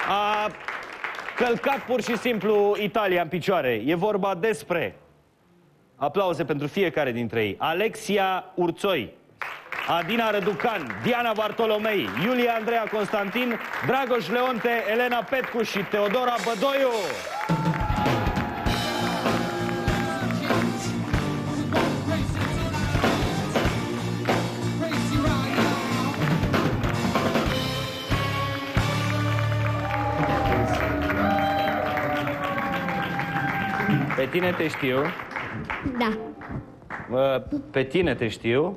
A călcat pur și simplu Italia în picioare. E vorba despre, aplauze pentru fiecare dintre ei, Alexia Urțoi, Adina Răducan, Diana Bartolomei, Iulia Andreea Constantin, Dragoș Leonte, Elena Petcu și Teodora Bădoiu. Pe tine te știu. Da. Pe tine te știu.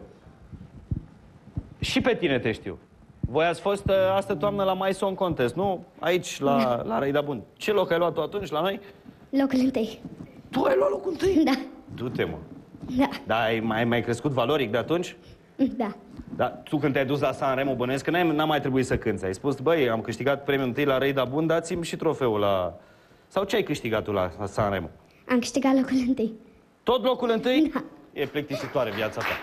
Și pe tine te știu. Voi ați fost astă toamnă la My Song Contest, nu? Aici, la Răida Bun. Ce loc ai luat tu atunci la noi? Locul întâi. Tu ai luat locul întâi? Da. Du-te, mă. Da. Dar ai mai crescut valoric de atunci? Da. Dar tu când te-ai dus la Sanremo, bănuiesc că n-a mai trebuit să cânți. Ai spus, băi, am câștigat premiul întâi la Răida Bun, dați-mi și trofeul la... Sau ce ai câștigat tu la Sanremo? Am câștigat locul întâi. Tot locul întâi? Da. E plictisitoare viața ta.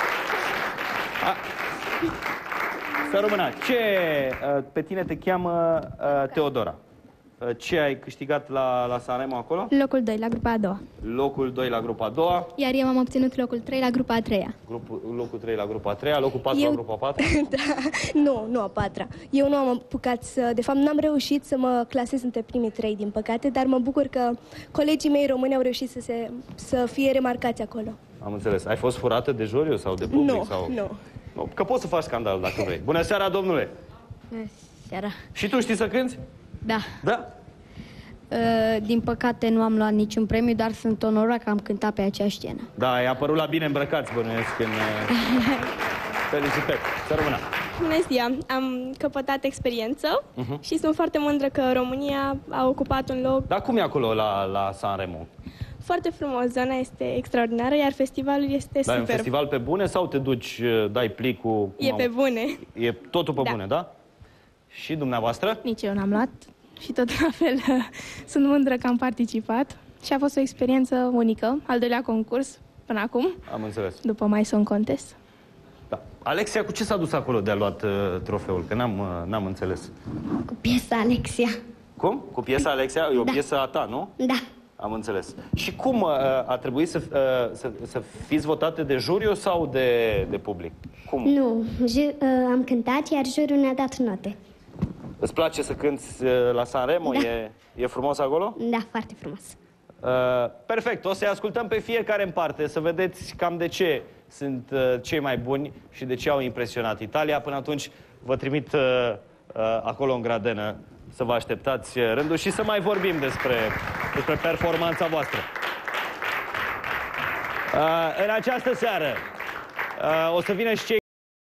Să rămână. Pe tine te cheamă Teodora. Ce ai câștigat la Sanremo acolo? Locul 2 la grupa a doua. Locul 2 la grupa a doua. Iar eu am obținut locul 3 la grupa a treia. Locul 3 la grupa a treia, locul 4 la grupa a patra? Da, nu a patra. Eu nu am apucat să... De fapt, n-am reușit să mă clasez între primii 3, din păcate, dar mă bucur că colegii mei români au reușit să fie remarcați acolo. Am înțeles. Ai fost furată de juriu sau de public? Nu. Că poți să faci scandal dacă vrei. Bună seara, domnule! Bună seara. Și tu știi să cânti? Da. Da? Din păcate nu am luat niciun premiu, dar sunt onorat că am cântat pe acea scenă. Da, ai apărut la bine îmbrăcați, bănuiesc, în... Felicitări! Să rămână! Bună ziua! Am căpătat experiență și sunt foarte mândră că România a ocupat un loc... Dar cum e acolo la Sanremo? Foarte frumos, zona este extraordinară, iar festivalul este Da, e un super. festival pe bune sau te duci, dai plicul... E pe bune. E totul pe Da. bune, da? Și dumneavoastră? Nici eu n-am luat și tot la fel sunt mândră că am participat și a fost o experiență unică, al doilea concurs până acum, Am înțeles. după My Song Contest. Da. Alexia, cu ce s-a dus acolo de a luat trofeul? Că n-am înțeles. Cu piesa Alexia. Cum? Cu piesa Alexia? E o piesă a ta, nu? Da. Am înțeles. Și cum a trebuit să fiți votate de juriu sau de public? Cum? Nu. Am cântat, iar jurul ne-a dat note. Îți place să cânti la Sanremo? Da. E frumos acolo? Da, foarte frumos. Perfect. O să-i ascultăm pe fiecare în parte, să vedeți cam de ce sunt cei mai buni și de ce au impresionat Italia. Până atunci vă trimit acolo în gradenă să vă așteptați rândul și să mai vorbim despre performanța voastră. În această seară o să vină și cei